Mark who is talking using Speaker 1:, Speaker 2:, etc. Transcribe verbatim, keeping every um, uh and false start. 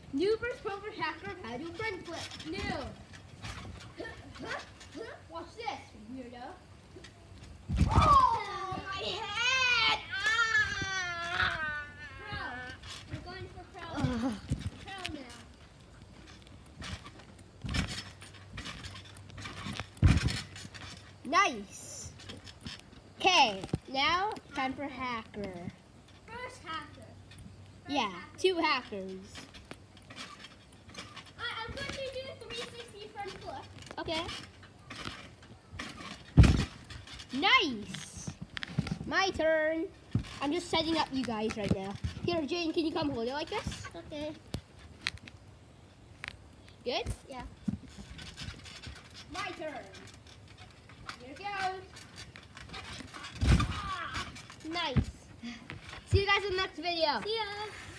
Speaker 1: Noob versus Pro versus Hacker. How to do a front flip. Noob. Watch this, weirdo. Oh, my head! Ah! Pro. We're going for Pro. Uh. Pro now. Nice. Okay, now time for Hacker.
Speaker 2: First Hacker. First
Speaker 1: yeah,
Speaker 2: hacker.
Speaker 1: two hackers.
Speaker 2: I, I'm going to do three sixty front flip.
Speaker 1: Okay. Nice. My turn. I'm just setting up you guys right now. Here, Jane, can you come hold it like this?
Speaker 2: Okay.
Speaker 1: Good?
Speaker 2: Yeah.
Speaker 1: My turn. Here it goes. Ah, nice. See you guys in the next video.
Speaker 2: See ya.